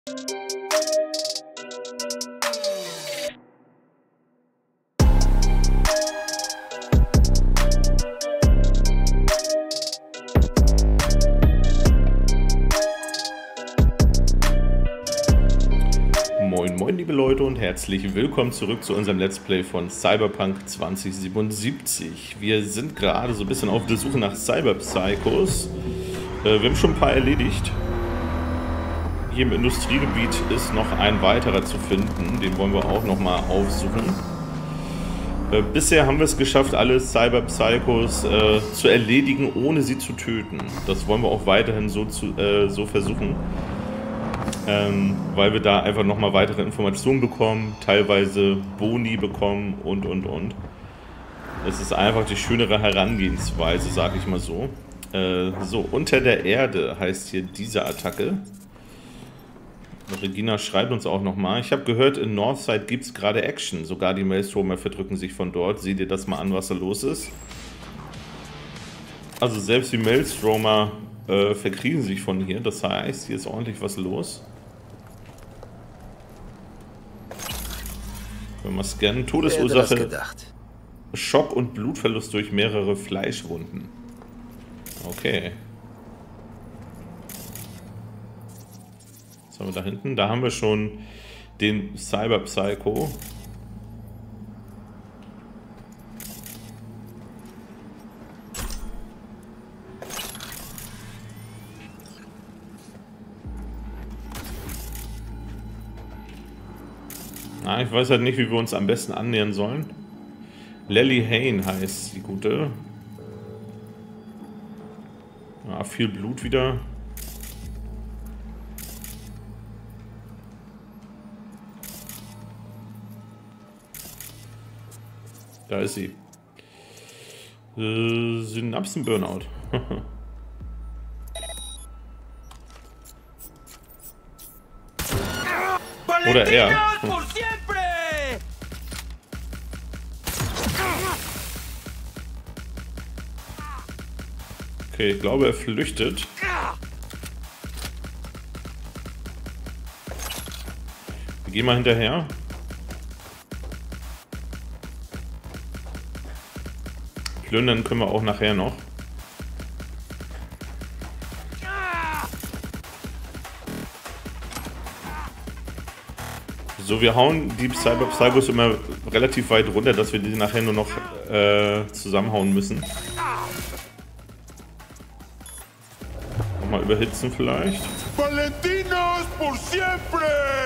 Moin moin liebe Leute und herzlich willkommen zurück zu unserem Let's Play von Cyberpunk 2077. Wir sind gerade so ein bisschen auf der Suche nach Cyberpsychos. Wir haben schon ein paar erledigt. Hier im Industriegebiet ist noch ein weiterer zu finden, den wollen wir auch nochmal aufsuchen. Bisher haben wir es geschafft, alle Cyberpsychos zu erledigen, ohne sie zu töten. Das wollen wir auch weiterhin so versuchen. Weil wir da einfach nochmal weitere Informationen bekommen, teilweise Boni bekommen und. Es ist einfach die schönere Herangehensweise, sag ich mal so. So, unter der Erde heißt hier diese Attacke. Regina schreibt uns auch nochmal. Ich habe gehört, in Northside gibt es gerade Action. Sogar die Maelstromer verdrücken sich von dort. Sieh dir das mal an, was da los ist. Also selbst die Maelstromer verkriegen sich von hier. Das heißt, hier ist ordentlich was los. Können wir mal scannen. Todesursache, Schock und Blutverlust durch mehrere Fleischwunden. Okay. Was haben wir da hinten? Da haben wir schon den Cyberpsycho. Ich weiß halt nicht, wie wir uns am besten annähern sollen. Lily Hain heißt die gute. Ja, viel Blut wieder. Da ist sie. Synapsen-Burnout. Oder er. Okay, ich glaube, er flüchtet. Wir gehen mal hinterher. Plündern können wir auch nachher noch. So, wir hauen die Cyberpsychos immer relativ weit runter, dass wir die nachher nur noch zusammenhauen müssen. Nochmal überhitzen vielleicht. Valentinos por siempre!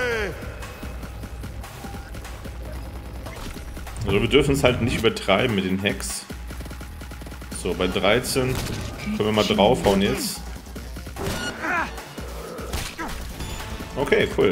Also wir dürfen es halt nicht übertreiben mit den Hacks. So, bei 13 können wir mal draufhauen jetzt. Okay, cool.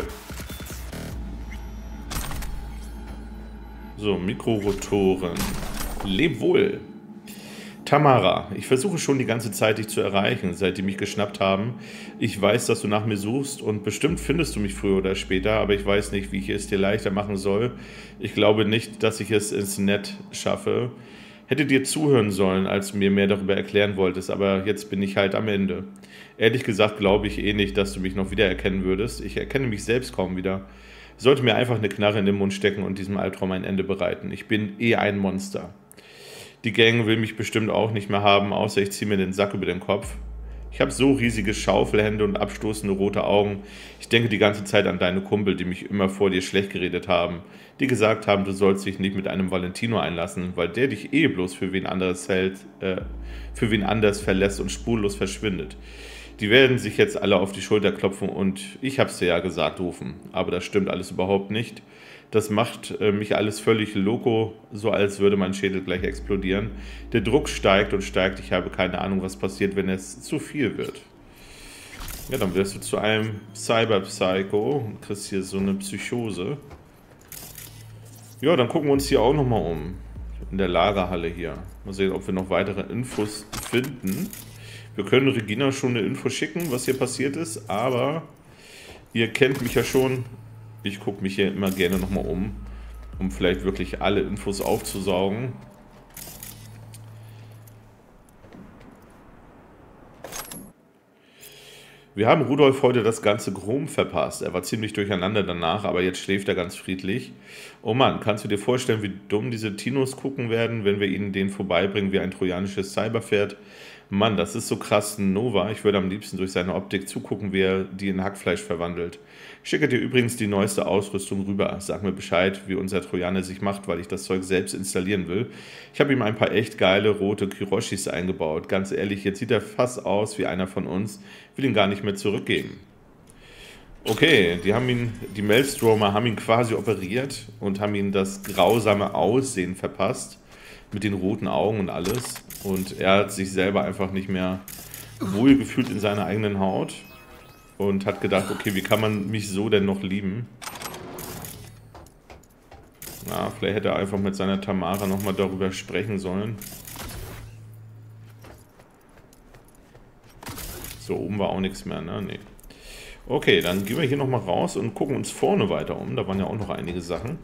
So, Mikrorotoren. Leb wohl. Tamara, ich versuche schon die ganze Zeit, dich zu erreichen, seit die mich geschnappt haben. Ich weiß, dass du nach mir suchst und bestimmt findest du mich früher oder später, aber ich weiß nicht, wie ich es dir leichter machen soll. Ich glaube nicht, dass ich es ins Netz schaffe. Hätte dir zuhören sollen, als du mir mehr darüber erklären wolltest, aber jetzt bin ich halt am Ende. Ehrlich gesagt glaube ich eh nicht, dass du mich noch wiedererkennen würdest. Ich erkenne mich selbst kaum wieder. Ich sollte mir einfach eine Knarre in den Mund stecken und diesem Albtraum ein Ende bereiten. Ich bin eh ein Monster. Die Gang will mich bestimmt auch nicht mehr haben, außer ich ziehe mir den Sack über den Kopf. Ich habe so riesige Schaufelhände und abstoßende rote Augen. Ich denke die ganze Zeit an deine Kumpel, die mich immer vor dir schlecht geredet haben. Die gesagt haben, du sollst dich nicht mit einem Valentino einlassen, weil der dich eh bloß für wen anders verlässt und spurlos verschwindet. Die werden sich jetzt alle auf die Schulter klopfen und ich hab's dir ja gesagt rufen. Aber das stimmt alles überhaupt nicht. Das macht mich alles völlig loco, so als würde mein Schädel gleich explodieren. Der Druck steigt und steigt. Ich habe keine Ahnung, was passiert, wenn es zu viel wird. Ja, dann wirst du zu einem Cyberpsycho und kriegst hier so eine Psychose. Ja, dann gucken wir uns hier auch nochmal um. In der Lagerhalle hier. Mal sehen, ob wir noch weitere Infos finden. Wir können Regina schon eine Info schicken, was hier passiert ist, aber ihr kennt mich ja schon. Ich gucke mich hier immer gerne nochmal um vielleicht wirklich alle Infos aufzusaugen. Wir haben Rudolf heute das ganze Chrom verpasst. Er war ziemlich durcheinander danach, aber jetzt schläft er ganz friedlich. Oh Mann, kannst du dir vorstellen, wie dumm diese Tinos gucken werden, wenn wir ihnen den vorbeibringen wie ein trojanisches Cyberpferd? Mann, das ist so krass, Nova. Ich würde am liebsten durch seine Optik zugucken, wie er die in Hackfleisch verwandelt. Ich schicke dir übrigens die neueste Ausrüstung rüber. Sag mir Bescheid, wie unser Trojaner sich macht, weil ich das Zeug selbst installieren will. Ich habe ihm ein paar echt geile rote Kiroshis eingebaut. Ganz ehrlich, jetzt sieht er fast aus wie einer von uns. Will ihn gar nicht mehr zurückgeben. Okay, die Maelstromer haben ihn quasi operiert und haben ihm das grausame Aussehen verpasst. Mit den roten Augen und alles. Und er hat sich selber einfach nicht mehr wohlgefühlt in seiner eigenen Haut. Und hat gedacht, okay, wie kann man mich so denn noch lieben? Na, vielleicht hätte er einfach mit seiner Tamara nochmal darüber sprechen sollen. So, oben war auch nichts mehr, ne? Nee. Okay, dann gehen wir hier nochmal raus und gucken uns vorne weiter um. Da waren ja auch noch einige Sachen.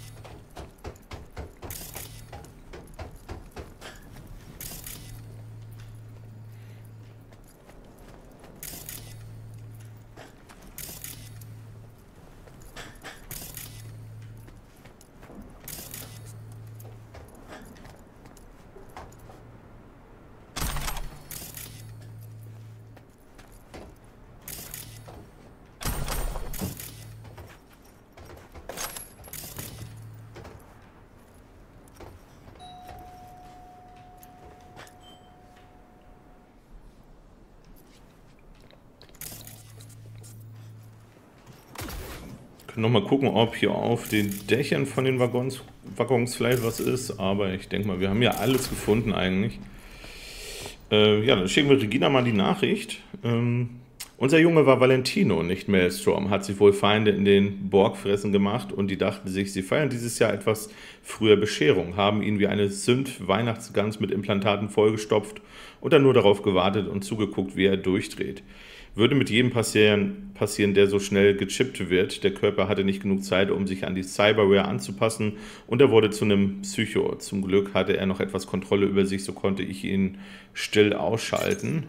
Nochmal gucken, ob hier auf den Dächern von den Waggons vielleicht was ist, aber ich denke mal, wir haben ja alles gefunden eigentlich. Ja, dann schicken wir Regina mal die Nachricht. Unser Junge war Valentino, nicht Maelstrom, hat sich wohl Feinde in den Borgfressen gemacht und die dachten sich, sie feiern dieses Jahr etwas früher Bescherung, haben ihn wie eine Sünd-Weihnachtsgans mit Implantaten vollgestopft und dann nur darauf gewartet und zugeguckt, wie er durchdreht. Würde mit jedem passieren, der so schnell gechippt wird. Der Körper hatte nicht genug Zeit, um sich an die Cyberware anzupassen und er wurde zu einem Psycho. Zum Glück hatte er noch etwas Kontrolle über sich, so konnte ich ihn still ausschalten.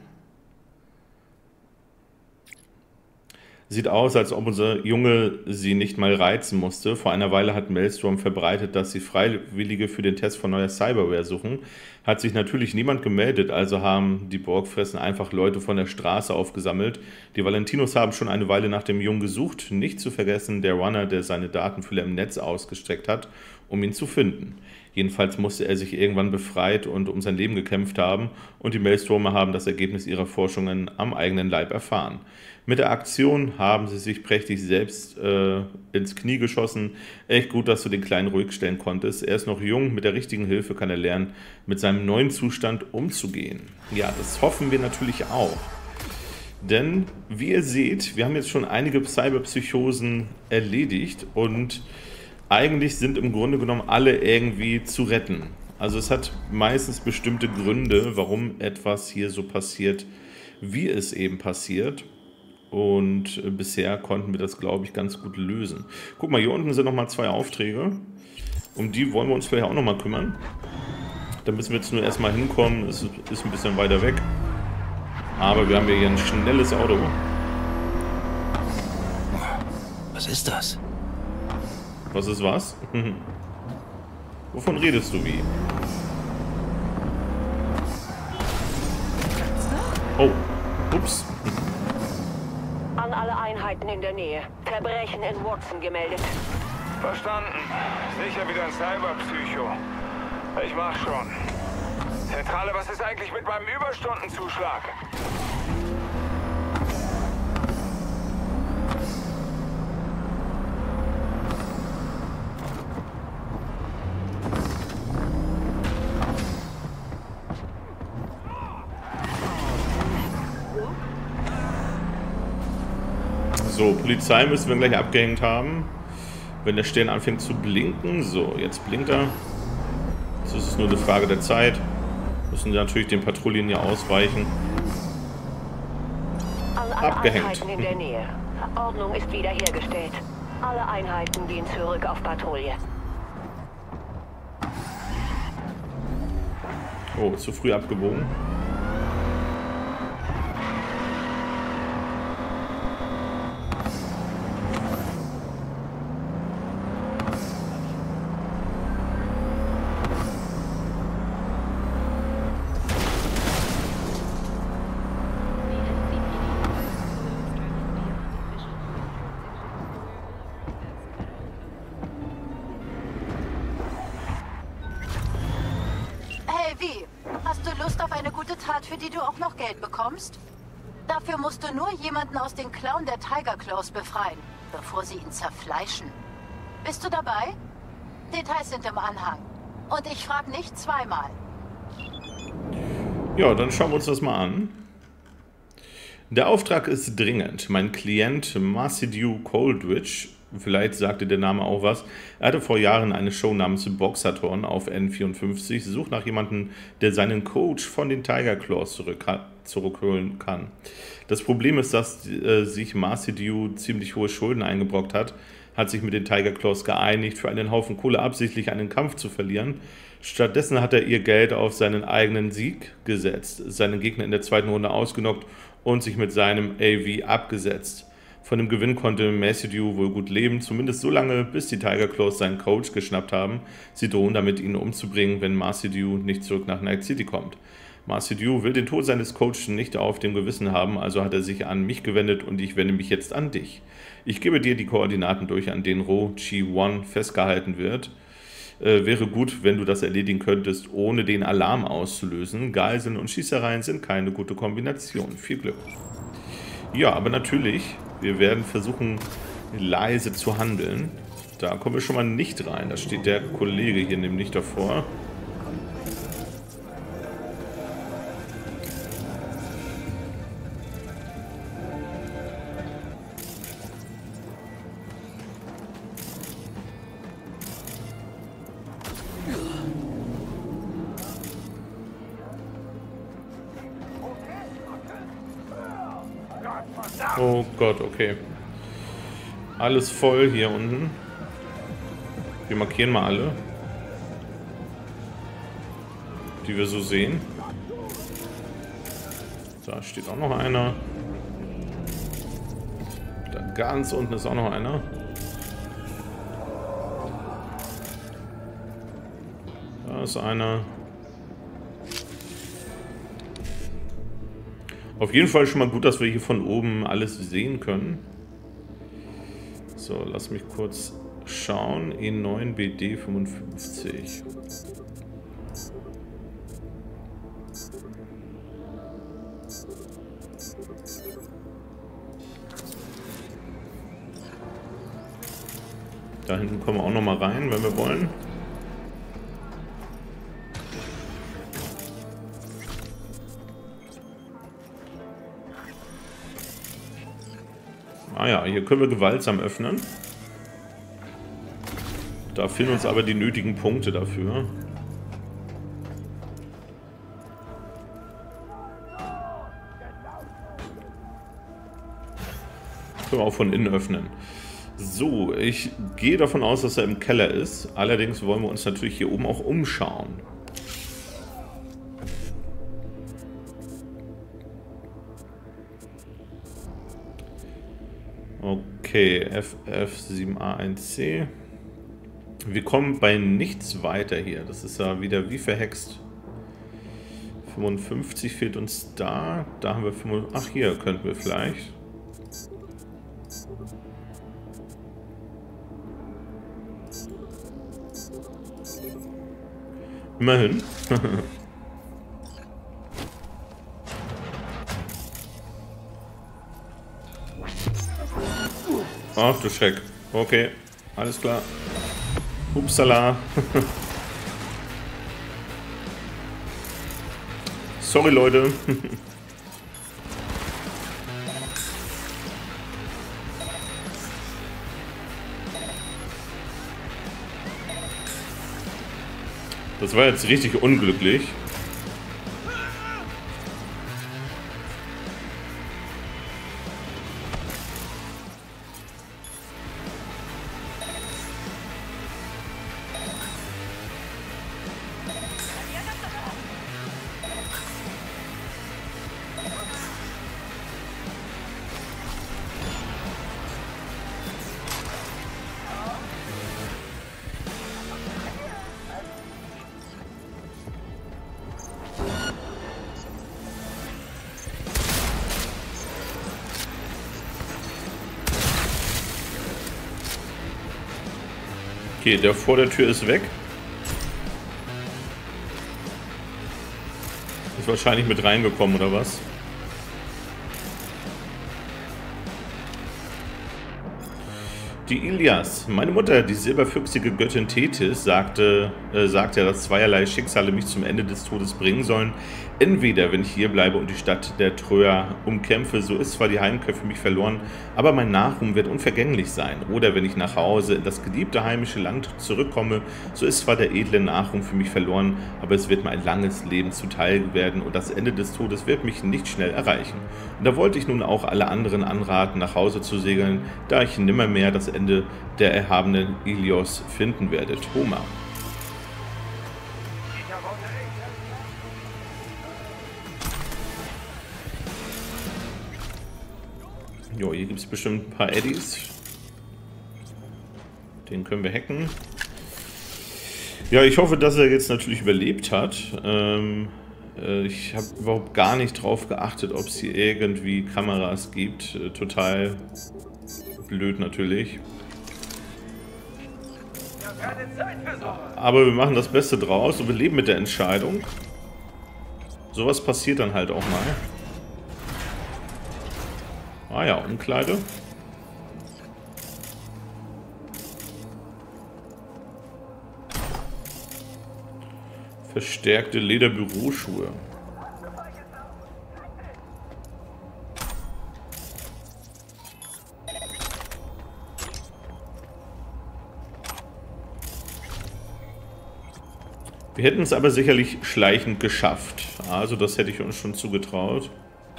Sieht aus, als ob unser Junge sie nicht mal reizen musste. Vor einer Weile hat Maelstrom verbreitet, dass sie Freiwillige für den Test von neuer Cyberware suchen. Hat sich natürlich niemand gemeldet, also haben die Borgfressen einfach Leute von der Straße aufgesammelt. Die Valentinos haben schon eine Weile nach dem Jungen gesucht. Nicht zu vergessen der Runner, der seine Datenfüller im Netz ausgestreckt hat, um ihn zu finden. Jedenfalls musste er sich irgendwann befreit und um sein Leben gekämpft haben und die Maelstromer haben das Ergebnis ihrer Forschungen am eigenen Leib erfahren. Mit der Aktion haben sie sich prächtig selbst ins Knie geschossen. Echt gut, dass du den Kleinen ruhig stellen konntest. Er ist noch jung, mit der richtigen Hilfe kann er lernen, mit seinem neuen Zustand umzugehen. Ja, das hoffen wir natürlich auch. Denn, wie ihr seht, wir haben jetzt schon einige Cyberpsychosen erledigt und eigentlich sind im Grunde genommen alle irgendwie zu retten. Also es hat meistens bestimmte Gründe, warum etwas hier so passiert, wie es eben passiert. Und bisher konnten wir das, glaube ich, ganz gut lösen. Guck mal, hier unten sind nochmal 2 Aufträge. Um die wollen wir uns vielleicht auch nochmal kümmern. Da müssen wir jetzt nur erstmal hinkommen. Es ist ein bisschen weiter weg. Aber wir haben ja hier ein schnelles Auto. Was ist das? Was ist was? Wovon redest du wie? Oh, ups. An alle Einheiten in der Nähe. Verbrechen in Watson gemeldet. Verstanden. Sicher wieder ein Cyberpsycho. Ich mach schon. Zentrale, was ist eigentlich mit meinem Überstundenzuschlag? So, Polizei müssen wir gleich abgehängt haben. Wenn der Stern anfängt zu blinken. So, jetzt blinkt er. Jetzt ist es nur eine Frage der Zeit. Müssen wir natürlich den Patrouillen hier ausweichen. An alle Abgehängt. Einheiten in der Nähe. Ordnung ist wiederhergestellt. Alle Einheiten gehen zurück auf Patrouille. Oh, zu früh abgebogen. Lust auf eine gute Tat, für die du auch noch Geld bekommst? Dafür musst du nur jemanden aus den Klauen der Tiger Claws befreien, bevor sie ihn zerfleischen. Bist du dabei? Details sind im Anhang. Und ich frage nicht zweimal. Ja, dann schauen wir uns das mal an. Der Auftrag ist dringend. Mein Klient Marcidew Coldridge, vielleicht sagte der Name auch was, er hatte vor Jahren eine Show namens Boxathon auf N54, sucht nach jemandem, der seinen Coach von den Tiger Claws zurückholen kann. Das Problem ist, dass sich Marcidew ziemlich hohe Schulden eingebrockt hat sich mit den Tiger Claws geeinigt, für einen Haufen Kohle absichtlich einen Kampf zu verlieren. Stattdessen hat er ihr Geld auf seinen eigenen Sieg gesetzt, seinen Gegner in der zweiten Runde ausgenockt und sich mit seinem AV abgesetzt. Von dem Gewinn konnte Marcidew wohl gut leben, zumindest so lange, bis die Tiger Claws seinen Coach geschnappt haben. Sie drohen damit, ihn umzubringen, wenn Marcidew nicht zurück nach Night City kommt. Marcidew will den Tod seines Coaches nicht auf dem Gewissen haben, also hat er sich an mich gewendet und ich wende mich jetzt an dich. Ich gebe dir die Koordinaten durch, an denen Ro Chi-1 festgehalten wird. Wäre gut, wenn du das erledigen könntest, ohne den Alarm auszulösen. Geiseln und Schießereien sind keine gute Kombination. Viel Glück. Ja, aber natürlich, wir werden versuchen, leise zu handeln. Da kommen wir schon mal nicht rein. Da steht der Kollege hier nämlich davor. Oh Gott, okay. Alles voll hier unten. Wir markieren mal alle, die wir so sehen. Da steht auch noch einer. Da ganz unten ist auch noch einer. Da ist einer. Auf jeden Fall schon mal gut, dass wir hier von oben alles sehen können. So, lass mich kurz schauen. E9 BD 55. Da hinten kommen wir auch noch mal rein, wenn wir wollen. Ah ja, hier können wir gewaltsam öffnen. Da fehlen uns aber die nötigen Punkte dafür. Können wir auch von innen öffnen. So, ich gehe davon aus, dass er im Keller ist. Allerdings wollen wir uns natürlich hier oben auch umschauen. Okay, FF7A1C. Wir kommen bei nichts weiter hier. Das ist ja wieder wie verhext. 55 fehlt uns da. Da haben wir 55. Ach, hier könnten wir vielleicht. Immerhin. Ach du Schreck. Okay, alles klar. Upsala. Sorry, Leute. Das war jetzt richtig unglücklich. Okay, der vor der Tür ist weg. wahrscheinlich mit reingekommen, oder was? Die Ilias. Meine Mutter, die silberfüchsige Göttin Tethys, sagte ja, dass zweierlei Schicksale mich zum Ende des Todes bringen sollen. Entweder, wenn ich hier bleibe und die Stadt der Tröer umkämpfe, so ist zwar die Heimkehr für mich verloren, aber mein Nachruhm wird unvergänglich sein. Oder wenn ich nach Hause in das geliebte heimische Land zurückkomme, so ist zwar der edle Nachruhm für mich verloren, aber es wird mir ein langes Leben zuteil werden und das Ende des Todes wird mich nicht schnell erreichen. Und da wollte ich nun auch alle anderen anraten, nach Hause zu segeln, da ich nimmermehr das Ende der erhabenen Ilios finden werde. Thoma. Jo, hier gibt es bestimmt ein paar Eddies. Den können wir hacken. Ja, ich hoffe, dass er jetzt natürlich überlebt hat. Ich habe überhaupt gar nicht drauf geachtet, ob es hier irgendwie Kameras gibt. Total blöd natürlich. Aber wir machen das Beste draus und wir leben mit der Entscheidung. Sowas passiert dann halt auch mal. Ah ja, Umkleide. Verstärkte Lederbüroschuhe. Wir hätten es aber sicherlich schleichend geschafft. Also das hätte ich uns schon zugetraut.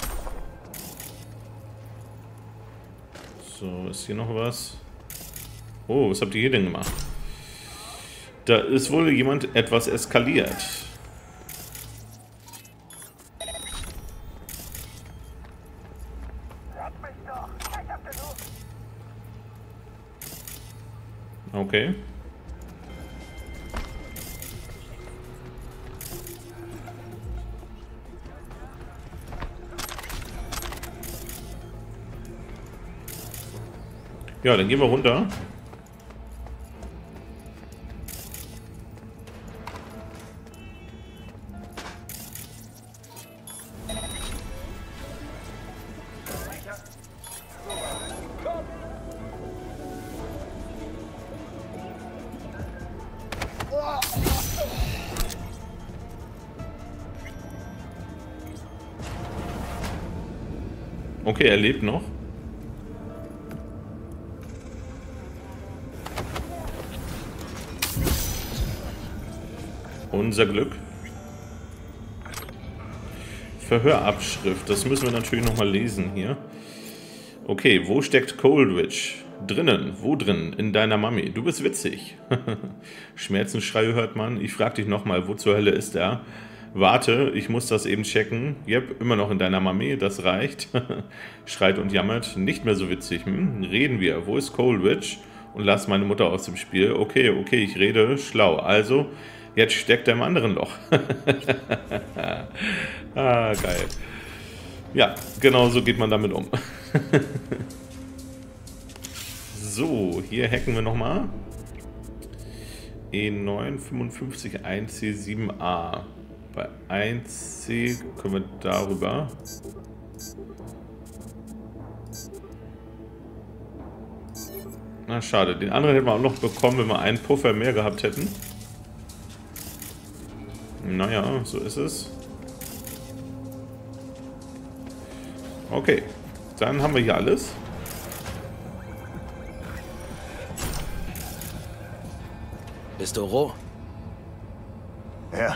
So, ist hier noch was? Oh, was habt ihr hier denn gemacht? Da ist wohl jemand etwas eskaliert. Okay. Ja, dann gehen wir runter. Okay, er lebt noch. Unser Glück. Verhörabschrift. Das müssen wir natürlich nochmal lesen hier. Okay, wo steckt Coldridge? Drinnen. Wo drin? In deiner Mami. Du bist witzig. Schmerzensschreie hört man. Ich frag dich nochmal, wo zur Hölle ist er? Warte, ich muss das eben checken. Jep, immer noch in deiner Mami. Das reicht. Schreit und jammert. Nicht mehr so witzig. Reden wir. Wo ist Coldridge? Und lass meine Mutter aus dem Spiel. Okay, ich rede. Schlau. Also... Jetzt steckt er im anderen Loch. Ah, geil. Ja, genau so geht man damit um. So, hier hacken wir nochmal. E955 1C7A. Bei 1C können wir darüber. Na, schade. Den anderen hätten wir auch noch bekommen, wenn wir einen Puffer mehr gehabt hätten. Naja, so ist es. Okay, dann haben wir hier alles. Bist du roh? Ja,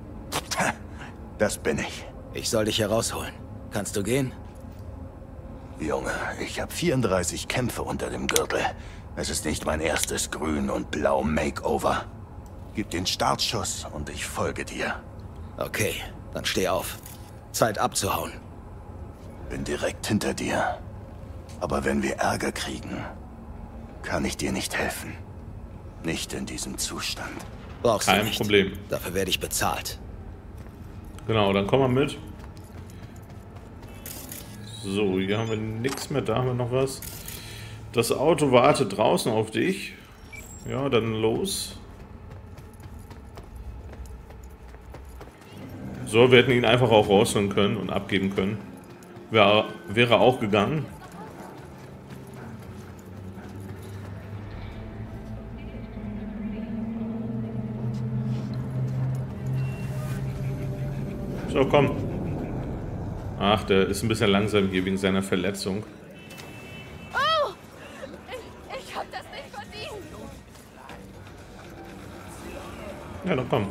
das bin ich. Ich soll dich herausholen. Kannst du gehen? Junge, ich habe 34 Kämpfe unter dem Gürtel. Es ist nicht mein erstes Grün- und Blau-Makeover. Gib den Startschuss und ich folge dir. Okay, dann steh auf. Zeit abzuhauen. Bin direkt hinter dir. Aber wenn wir Ärger kriegen, kann ich dir nicht helfen. Nicht in diesem Zustand. Brauchst du Kein nicht. Problem. Dafür werde ich bezahlt. Genau, dann komm mal mit. So, hier haben wir nichts mehr. Da haben wir noch was. Das Auto wartet draußen auf dich. Ja, dann los. So, wir hätten ihn einfach auch rausholen können und abgeben können. Wäre auch gegangen. So, komm. Ach, der ist ein bisschen langsam hier wegen seiner Verletzung. Oh! Ich hab das nicht verdient! Ja, dann komm.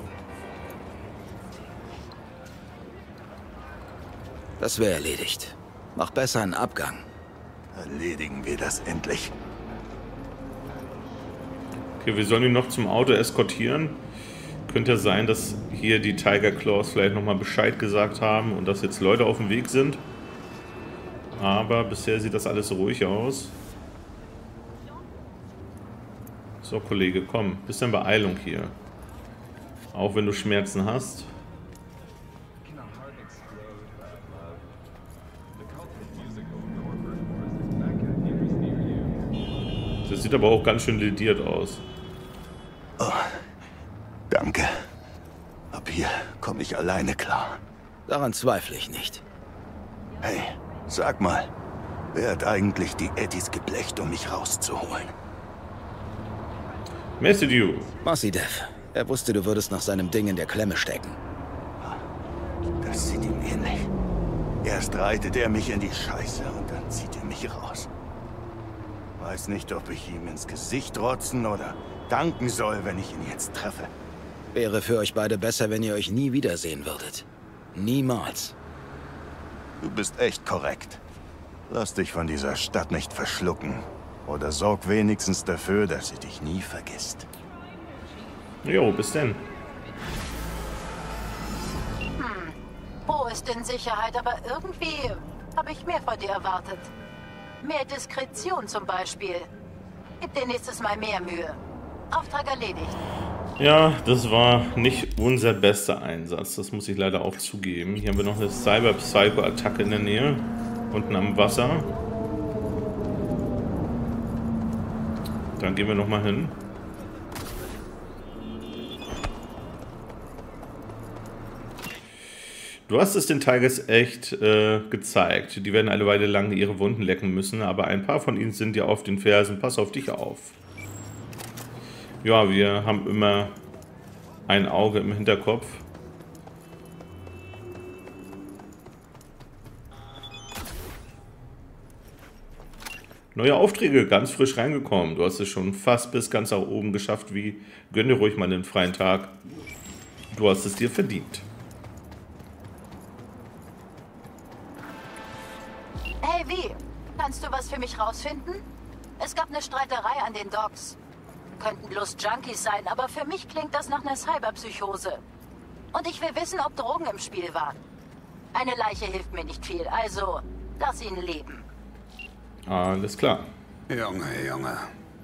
Das wäre erledigt. Mach besser einen Abgang. Erledigen wir das endlich. Okay, wir sollen ihn noch zum Auto eskortieren. Könnte ja sein, dass hier die Tiger Claws vielleicht nochmal Bescheid gesagt haben und dass jetzt Leute auf dem Weg sind. Aber bisher sieht das alles ruhig aus. So, Kollege, komm. Bisschen Beeilung hier. Auch wenn du Schmerzen hast. Das sieht aber auch ganz schön lediert aus. Oh, danke. Ab hier komme ich alleine klar. Daran zweifle ich nicht. Hey, sag mal, wer hat eigentlich die Eddies geblecht, um mich rauszuholen? Messedew. Masidev. Er wusste, du würdest nach seinem Ding in der Klemme stecken. Das sieht ihm ähnlich. Erst reitet er mich in die Scheiße und dann zieht er mich raus. Weiß nicht, ob ich ihm ins Gesicht rotzen oder danken soll, wenn ich ihn jetzt treffe. Wäre für euch beide besser, wenn ihr euch nie wiedersehen würdet. Niemals. Du bist echt korrekt. Lass dich von dieser Stadt nicht verschlucken. Oder sorg wenigstens dafür, dass sie dich nie vergisst. Jo, bis denn. Bo ist in Sicherheit, aber irgendwie habe ich mehr von dir erwartet. Mehr Diskretion zum Beispiel. Gib dir nächstes Mal mehr Mühe. Auftrag erledigt. Ja, das war nicht unser bester Einsatz. Das muss ich leider auch zugeben. Hier haben wir noch eine Cyber-Psycho-Attacke in der Nähe. Unten am Wasser. Dann gehen wir nochmal hin. Du hast es den Tigers echt gezeigt. Die werden eine Weile lang ihre Wunden lecken müssen, aber ein paar von ihnen sind dir auf den Fersen. Pass auf dich auf. Ja, wir haben immer ein Auge im Hinterkopf. Neue Aufträge, ganz frisch reingekommen. Du hast es schon fast bis ganz nach oben geschafft. Wie? Gönn dir ruhig mal den freien Tag. Du hast es dir verdient. Hey, wie? Kannst du was für mich rausfinden? Es gab eine Streiterei an den Docks. Könnten bloß Junkies sein, aber für mich klingt das nach einer Cyberpsychose. Und ich will wissen, ob Drogen im Spiel waren. Eine Leiche hilft mir nicht viel, also lass ihn leben. Alles klar. Junge.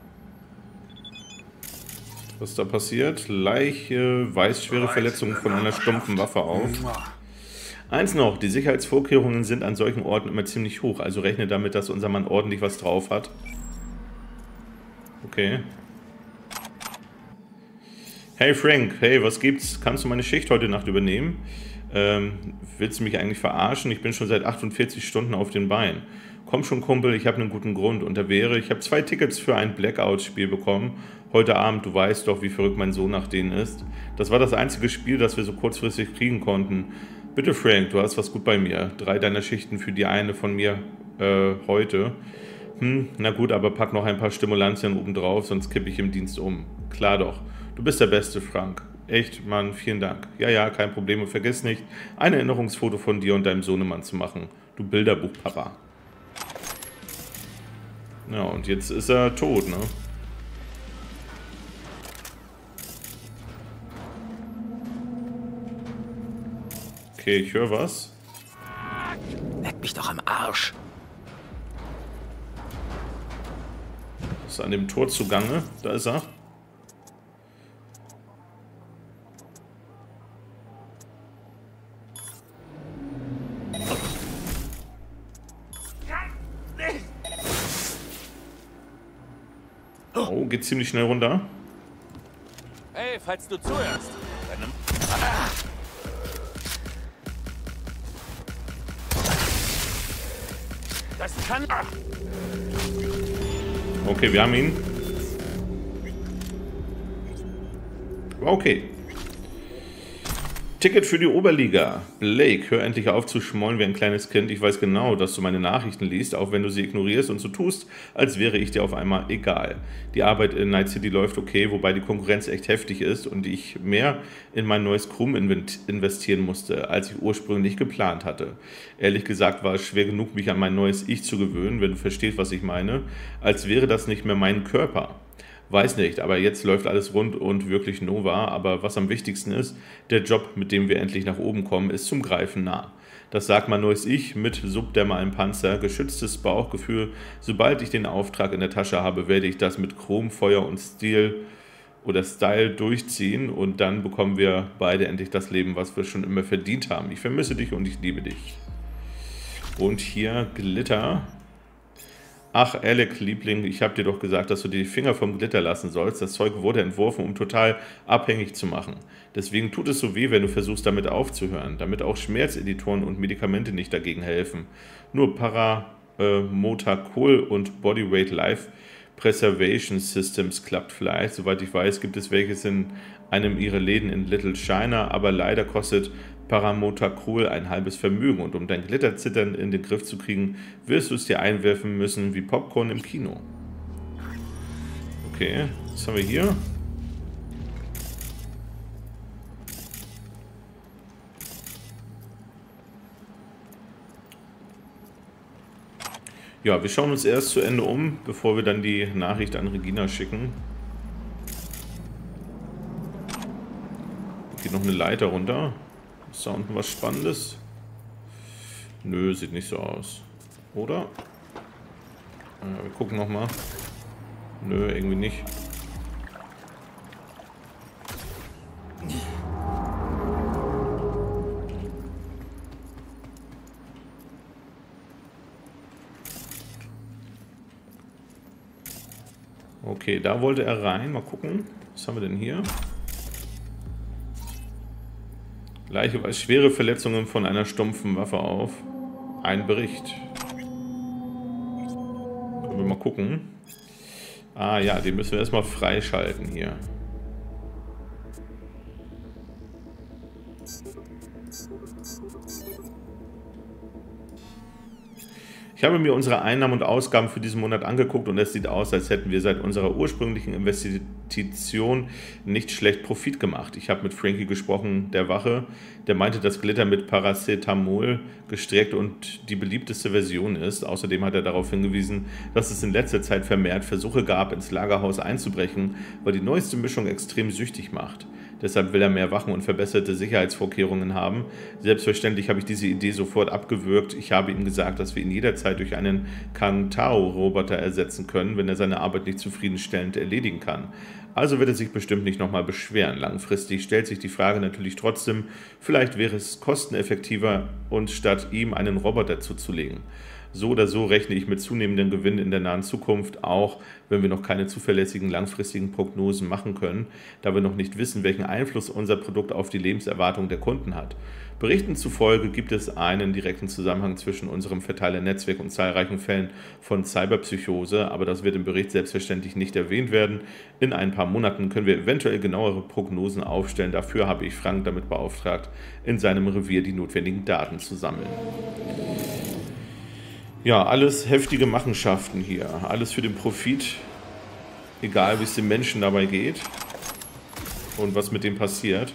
Was ist da passiert? Leiche weist schwere Verletzungen von einer stumpfen Waffe auf. Eins noch, die Sicherheitsvorkehrungen sind an solchen Orten immer ziemlich hoch, also rechne damit, dass unser Mann ordentlich was drauf hat. Okay. Hey Frank, hey, was gibt's? Kannst du meine Schicht heute Nacht übernehmen? Willst du mich eigentlich verarschen? Ich bin schon seit 48 Stunden auf den Beinen. Komm schon, Kumpel, ich habe einen guten Grund. Und ich habe 2 Tickets für ein Blackout-Spiel bekommen. Heute Abend, du weißt doch, wie verrückt mein Sohn nach denen ist. Das war das einzige Spiel, das wir so kurzfristig kriegen konnten. Bitte Frank, du hast was gut bei mir. 3 deiner Schichten für die eine von mir heute. Na gut, aber pack noch ein paar Stimulantien oben drauf, sonst kippe ich im Dienst um. Klar doch. Du bist der Beste, Frank. Echt, Mann, vielen Dank. Ja, kein Problem. Und vergiss nicht, ein Erinnerungsfoto von dir und deinem Sohnemann zu machen. Du Bilderbuchpapa. Ja, und jetzt ist er tot, ne? Okay, ich höre was. Leck mich doch am Arsch. Ist an dem Tor zugange. Da ist er. Oh, geht ziemlich schnell runter. Hey, falls du zuhörst. Das kann... Okay, wir haben ihn. Okay. Ticket für die Oberliga. Blake, hör endlich auf zu schmollen wie ein kleines Kind. Ich weiß genau, dass du meine Nachrichten liest, auch wenn du sie ignorierst und so tust, als wäre ich dir auf einmal egal. Die Arbeit in Night City läuft okay, wobei die Konkurrenz echt heftig ist und ich mehr in mein neues Crew investieren musste, als ich ursprünglich geplant hatte. Ehrlich gesagt war es schwer genug, mich an mein neues Ich zu gewöhnen, wenn du verstehst, was ich meine, als wäre das nicht mehr mein Körper. Weiß nicht, aber jetzt läuft alles rund und wirklich Nova. Aber was am wichtigsten ist, der Job, mit dem wir endlich nach oben kommen, ist zum Greifen nah. Das sagt mein neues Ich mit subdermalem Panzer, geschütztes Bauchgefühl. Sobald ich den Auftrag in der Tasche habe, werde ich das mit Chrom, Feuer und Style durchziehen. Und dann bekommen wir beide endlich das Leben, was wir schon immer verdient haben. Ich vermisse dich und ich liebe dich. Und hier Glitter. Ach, Alec, Liebling, ich habe dir doch gesagt, dass du die Finger vom Glitter lassen sollst. Das Zeug wurde entworfen, um total abhängig zu machen. Deswegen tut es so weh, wenn du versuchst, damit aufzuhören, damit auch Schmerzeditoren und Medikamente nicht dagegen helfen. Nur Paramotacol und Bodyweight Life Preservation Systems klappt vielleicht. Soweit ich weiß, gibt es welches in einem ihrer Läden in Little China, aber leider kostet Paramotacol ein halbes Vermögen und um dein Glitterzittern in den Griff zu kriegen, wirst du es dir einwerfen müssen wie Popcorn im Kino. Okay, was haben wir hier? Ja, wir schauen uns erst zu Ende um, bevor wir dann die Nachricht an Regina schicken. Geht noch eine Leiter runter. Ist da unten was Spannendes? Nö, sieht nicht so aus. Oder? Ja, wir gucken nochmal. Nö, irgendwie nicht. Okay, da wollte er rein. Mal gucken. Was haben wir denn hier? Leiche weist schwere Verletzungen von einer stumpfen Waffe auf. Ein Bericht. Können wir mal gucken. Ah ja, den müssen wir erstmal freischalten hier. Ich habe mir unsere Einnahmen und Ausgaben für diesen Monat angeguckt und es sieht aus, als hätten wir seit unserer ursprünglichen Investition nicht schlecht Profit gemacht. Ich habe mit Frankie gesprochen, der Wache, der meinte, dass Glitter mit Paracetamol gestreckt und die beliebteste Version ist. Außerdem hat er darauf hingewiesen, dass es in letzter Zeit vermehrt Versuche gab, ins Lagerhaus einzubrechen, weil die neueste Mischung extrem süchtig macht. Deshalb will er mehr Wachen und verbesserte Sicherheitsvorkehrungen haben. Selbstverständlich habe ich diese Idee sofort abgewürgt. Ich habe ihm gesagt, dass wir ihn jederzeit durch einen Kang-Tao-Roboter ersetzen können, wenn er seine Arbeit nicht zufriedenstellend erledigen kann. Also wird er sich bestimmt nicht nochmal beschweren. Langfristig stellt sich die Frage natürlich trotzdem, vielleicht wäre es kosteneffektiver, uns statt ihm einen Roboter zuzulegen. So oder so rechne ich mit zunehmendem Gewinn in der nahen Zukunft, auch wenn wir noch keine zuverlässigen langfristigen Prognosen machen können, da wir noch nicht wissen, welchen Einfluss unser Produkt auf die Lebenserwartung der Kunden hat. Berichten zufolge gibt es einen direkten Zusammenhang zwischen unserem Verteilernetzwerk und zahlreichen Fällen von Cyberpsychose, aber das wird im Bericht selbstverständlich nicht erwähnt werden. In ein paar Monaten können wir eventuell genauere Prognosen aufstellen. Dafür habe ich Frank damit beauftragt, in seinem Revier die notwendigen Daten zu sammeln. Ja, alles heftige Machenschaften hier. Alles für den Profit. Egal, wie es den Menschen dabei geht. Und was mit dem passiert.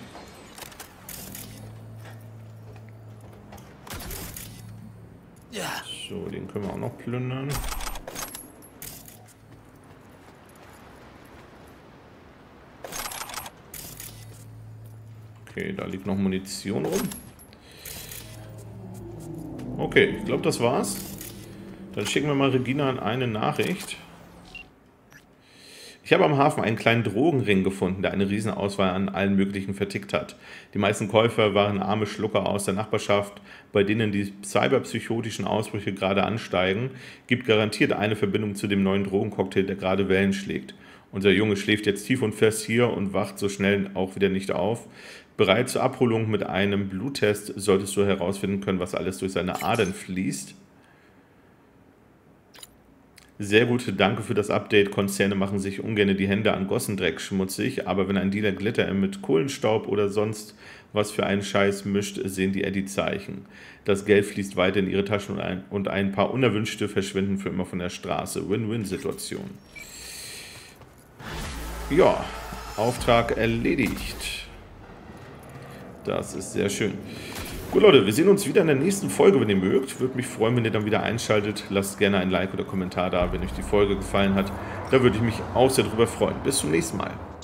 So, den können wir auch noch plündern. Okay, da liegt noch Munition rum. Okay, ich glaube, das war's. Dann schicken wir mal Regina eine Nachricht. Ich habe am Hafen einen kleinen Drogenring gefunden, der eine Riesenauswahl an allen möglichen vertickt hat. Die meisten Käufer waren arme Schlucker aus der Nachbarschaft, bei denen die cyberpsychotischen Ausbrüche gerade ansteigen. Gibt garantiert eine Verbindung zu dem neuen Drogencocktail, der gerade Wellen schlägt. Unser Junge schläft jetzt tief und fest hier und wacht so schnell auch wieder nicht auf. Bereit zur Abholung mit einem Bluttest solltest du herausfinden können, was alles durch seine Adern fließt. Sehr gut, danke für das Update. Konzerne machen sich ungern die Hände an Gossendreck schmutzig, aber wenn ein Dealer Glitter mit Kohlenstaub oder sonst was für einen Scheiß mischt, sehen die eher die Zeichen. Das Geld fließt weiter in ihre Taschen und ein paar Unerwünschte verschwinden für immer von der Straße. Win-Win-Situation. Ja, Auftrag erledigt. Das ist sehr schön. Gut, Leute, wir sehen uns wieder in der nächsten Folge, wenn ihr mögt. Würde mich freuen, wenn ihr dann wieder einschaltet. Lasst gerne ein Like oder Kommentar da, wenn euch die Folge gefallen hat. Da würde ich mich auch sehr drüber freuen. Bis zum nächsten Mal.